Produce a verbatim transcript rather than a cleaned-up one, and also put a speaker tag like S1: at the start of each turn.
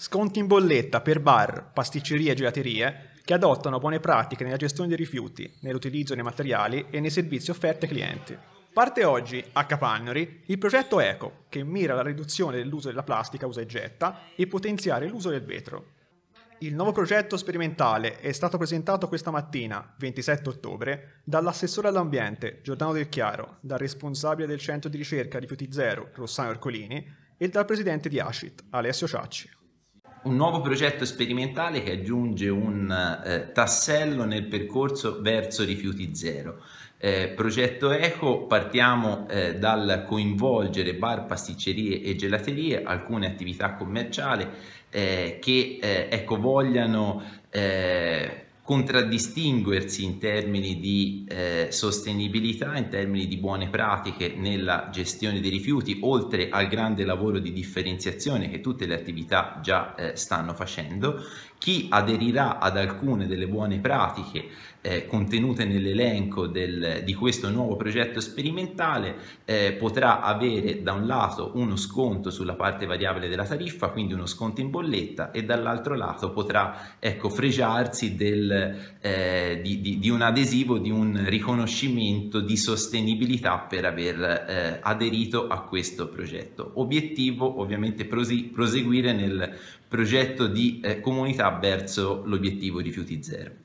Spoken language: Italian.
S1: Sconti in bolletta per bar, pasticcerie e gelaterie che adottano buone pratiche nella gestione dei rifiuti, nell'utilizzo dei materiali e nei servizi offerti ai clienti. Parte oggi, a Capagnori, il progetto ECO, che mira alla riduzione dell'uso della plastica usa e getta e potenziare l'uso del vetro. Il nuovo progetto sperimentale è stato presentato questa mattina, ventisette ottobre, dall'assessore all'ambiente Giordano Del Chiaro, dal responsabile del centro di ricerca Rifiuti Zero Rossano Ercolini e dal presidente di ASCIT Alessio Ciacci.
S2: Un nuovo progetto sperimentale che aggiunge un eh, tassello nel percorso verso rifiuti zero. Eh, progetto Eco, partiamo eh, dal coinvolgere bar, pasticcerie e gelaterie, alcune attività commerciali eh, che eh, ecco, vogliano eh, contraddistinguersi in termini di eh, sostenibilità, in termini di buone pratiche nella gestione dei rifiuti, oltre al grande lavoro di differenziazione che tutte le attività già eh, stanno facendo. Chi aderirà ad alcune delle buone pratiche eh, contenute nell'elenco di questo nuovo progetto sperimentale eh, potrà avere da un lato uno sconto sulla parte variabile della tariffa, quindi uno sconto in bolletta, e dall'altro lato potrà ecco, fregiarsi del, eh, di, di, di un adesivo, di un riconoscimento di sostenibilità per aver eh, aderito a questo progetto. Obiettivo ovviamente proseguire nel progetto di eh, comunità verso l'obiettivo rifiuti zero.